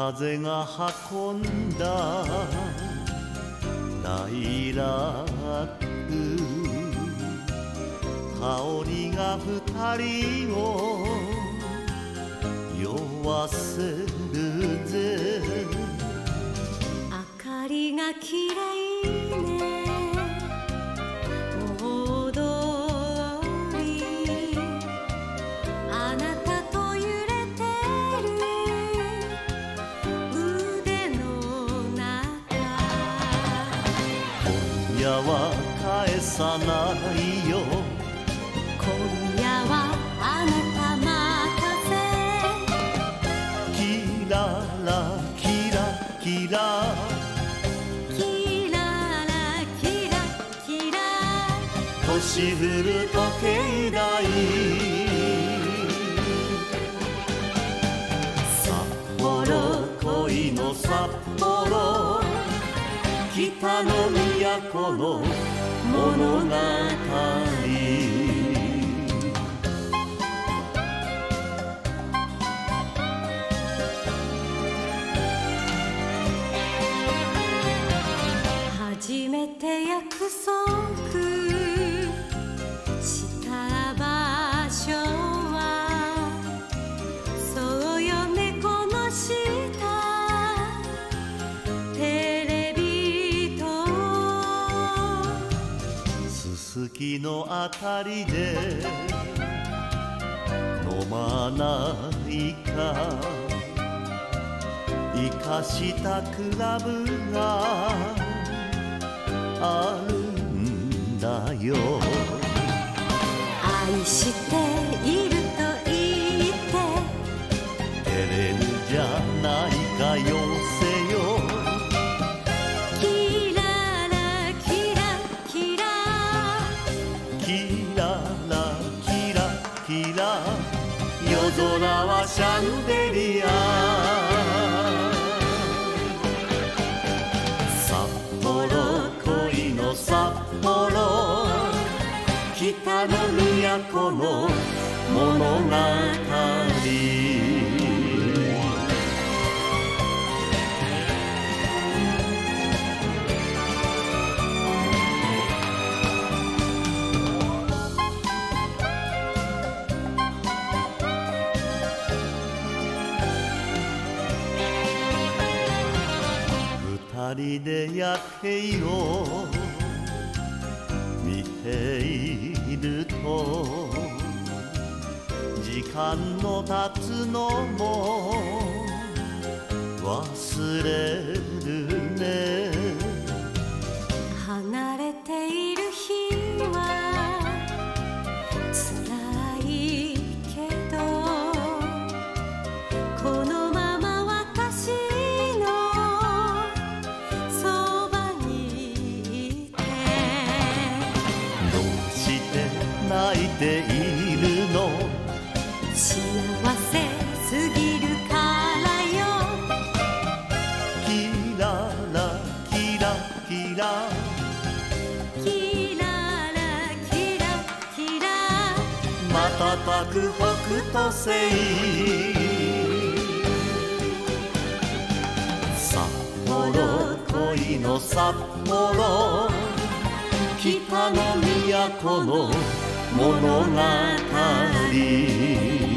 風が運んだライラック香りが二人を酔わせるぜ明かりがきれいね大通りあなたと揺れてる腕の中今夜は返さないよ今夜はあなた任せキララキラキラキララキラキラ星降る時計台札幌恋の札幌北の都の物語初めて約束した場所はそうよねこの下テレビ塔すすきのあたりで飲まないか生かしたクラブがあるんだよ愛していると言って照れるじゃないかよせよキララキラキラキララキラキラ夜空はシャンデリア札幌恋の札幌北の都の物語二人で夜景を見ていると時間の経つのも忘れるね離れている日は辛いけどこのまま私のそばにいてどうして泣いているの幸せすぎるからよキララキラキラキララキラキラ瞬く北斗星札幌恋の札幌北の都の物語